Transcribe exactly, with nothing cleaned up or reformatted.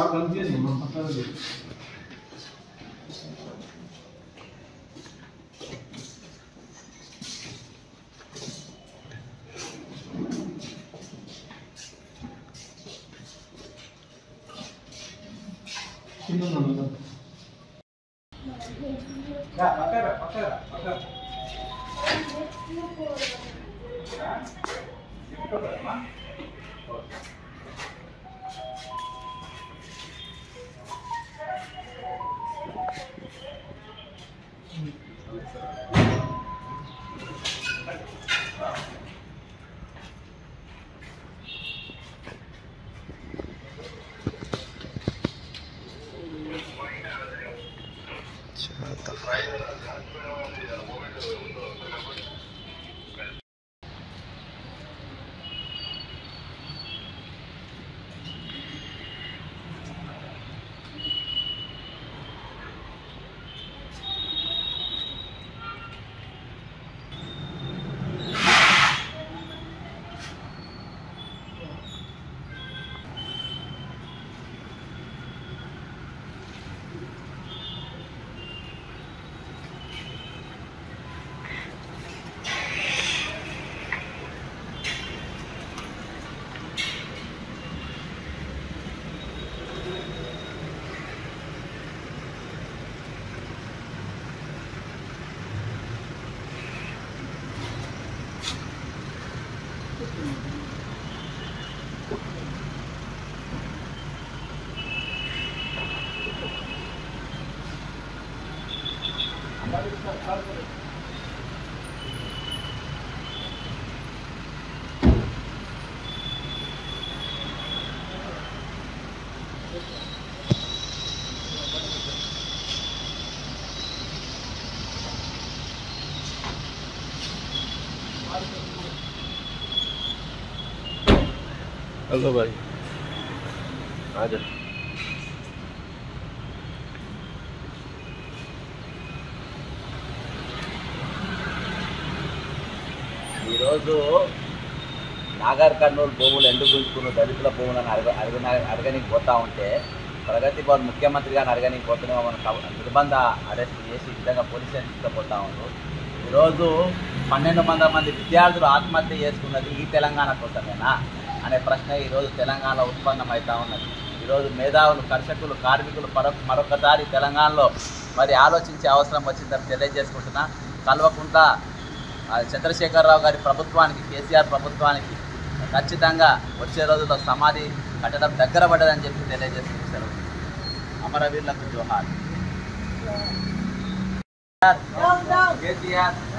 Hello भाई आ जा। ఈరోజు నాగర్ కర్నూలు భూములు ఎందుకు గుంజుకున్న దళితుల భూములను అడగ అడగ అడగనికి పోతా ఉంటే ప్రగతి భవన్ ముఖ్యమంత్రి గారిని అడగనికి పోతున్నామో మనం నిర్బంధ అరెస్ట్ చేసి ఈ విధంగా పోలీస్ స్టేషన్ తీసుకుపోతా ఉన్నారు. ఈరోజు పన్నెండు వందల మంది విద్యార్థులు ఆత్మహత్య చేసుకున్నది ఈ తెలంగాణ కోసమేనా అనే ప్రశ్న ఈరోజు తెలంగాణలో ఉత్పన్నమవుతా ఉన్నది. ఈరోజు మేధావులు, కర్షకులు, కార్మికులు మరొక మరొకసారి తెలంగాణలో మరి ఆలోచించే అవసరం వచ్చిందని తెలియజేసుకుంటున్నా. కల్వకుంట్ల చంద్రశేఖరరావు గారి ప్రభుత్వానికి, కేసీఆర్ ప్రభుత్వానికి ఖచ్చితంగా వచ్చే రోజుల్లో సమాధి కట్టడం దగ్గర పడ్డదని చెప్పి తెలియజేసుకుంటారు. అమరవీరులకు జోహార్. కేసీఆర్